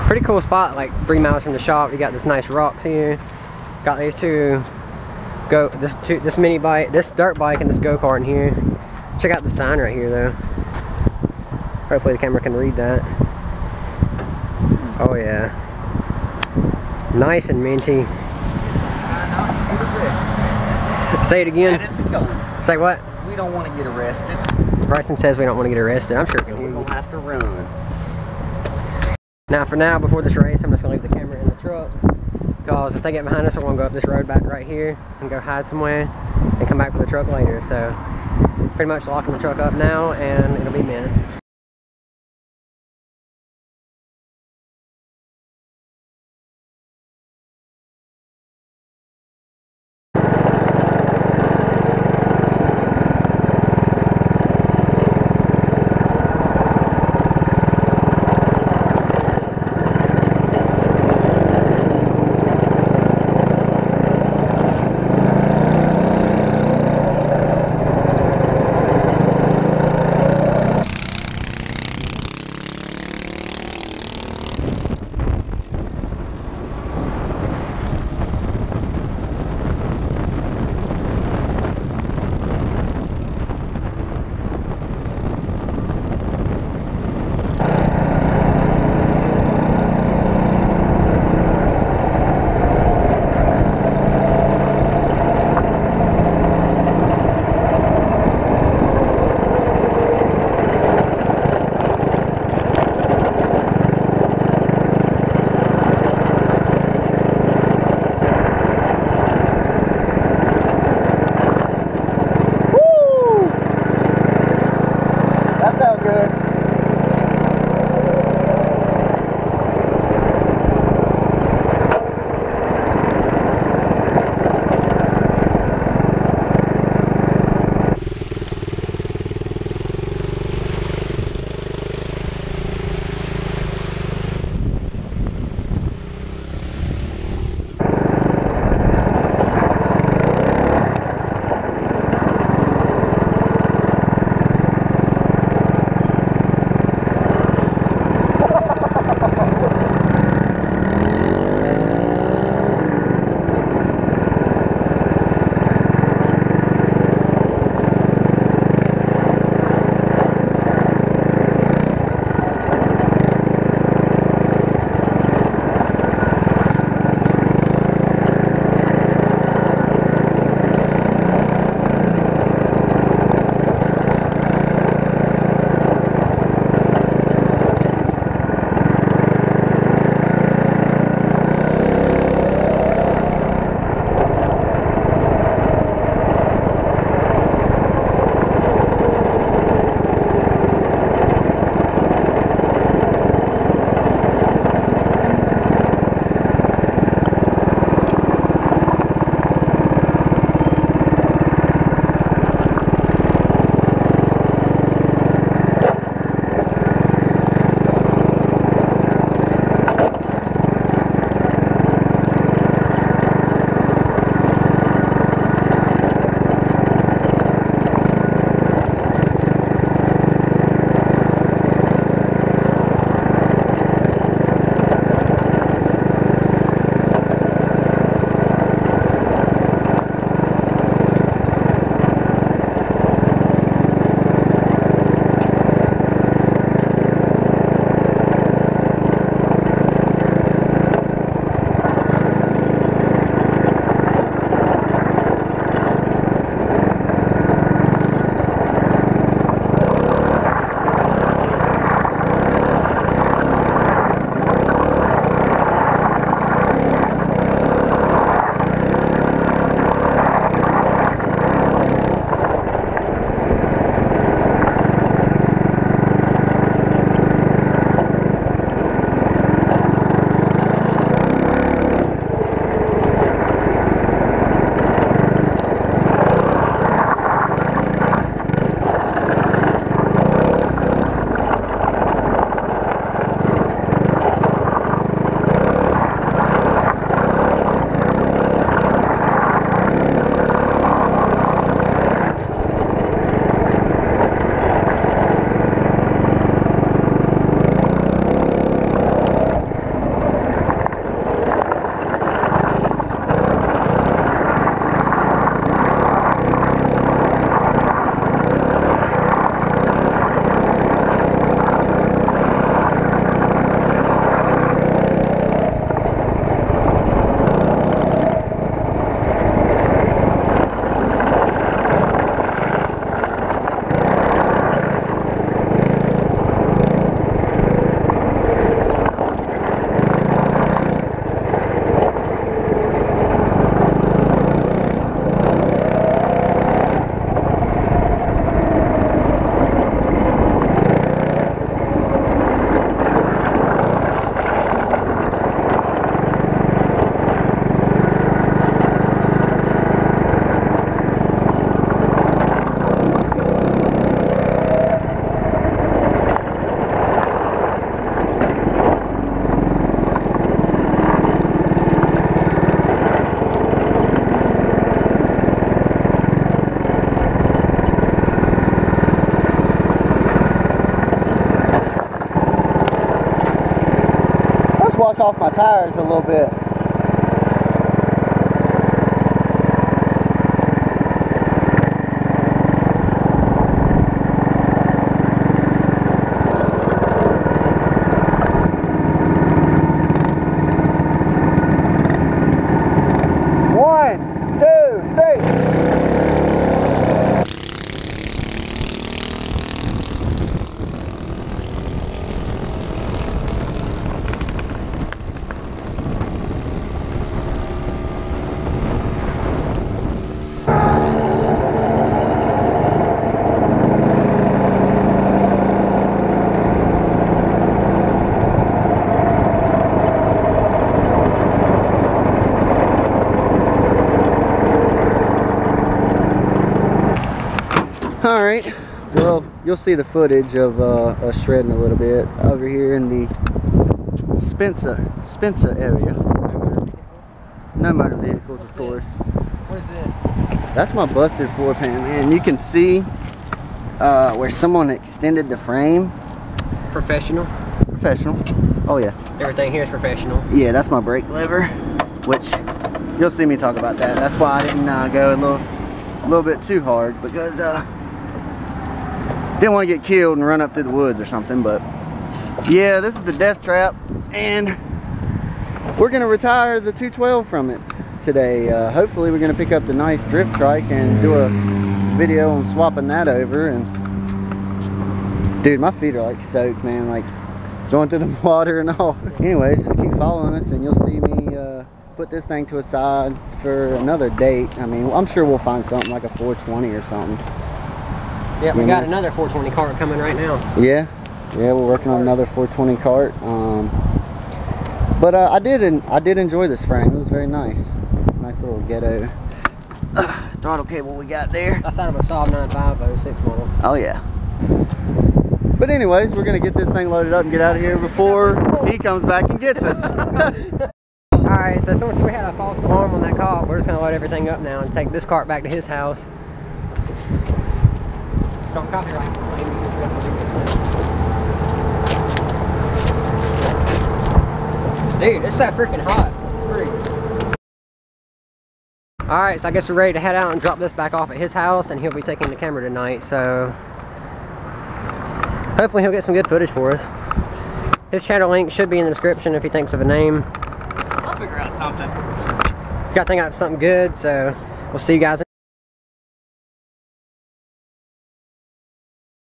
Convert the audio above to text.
Pretty cool spot, like 3 miles from the shop. You got this nice rocks here. Got these this mini bike, this dirt bike, and this go-kart in here. Check out the sign right here though. Hopefully the camera can read that. Oh yeah. Nice and minty. Say it again. That is the goal. Say what? We don't want to get arrested. Bryson says we don't want to get arrested. I'm sure we can hear We're you. going to have to run. Now for now, before this race, I'm just going to leave the camera in the truck. Because if they get behind us, we're going to go up this road back right here and go hide somewhere and come back for the truck later. So pretty much locking the truck up now and it'll be mint. squash off my tires a little bit. Alright, well, you'll see the footage of us shredding a little bit over here in the Spencer area. No motor vehicles, of course. What is this? That's my busted floor pan, man. You can see where someone extended the frame. Professional. Professional. Oh yeah. Everything here is professional. Yeah, that's my brake lever, which you'll see me talk about that. That's why I didn't go a little bit too hard, because didn't want to get killed and run up through the woods or something. But yeah, this is the death trap, and we're gonna retire the 212 from it today. Hopefully we're gonna pick up the nice drift trike and do a video on swapping that over. And dude, my feet are like soaked, man, like going through the water and all. Anyways, just keep following us and you'll see me put this thing to a side for another date. I mean, I'm sure we'll find something like a 420 or something. Yeah, we got another 420 cart coming right now. Yeah, we're working on another 420 cart. But I did enjoy this frame. It was very nice. Nice little ghetto throttle cable we got there. That's out of a Saab 9506 model. Oh yeah. But anyways, we're gonna get this thing loaded up and get out of here before he comes back and gets us. Alright, so since we had a false alarm on that cop, we're just gonna load everything up now and take this cart back to his house. Don't copyright. Dude, it's so freaking hot. Alright, so I guess we're ready to head out and drop this back off at his house, and he'll be taking the camera tonight, so hopefully he'll get some good footage for us. His channel link should be in the description if he thinks of a name. I'll figure out something. Gotta think out something good, so we'll see you guys in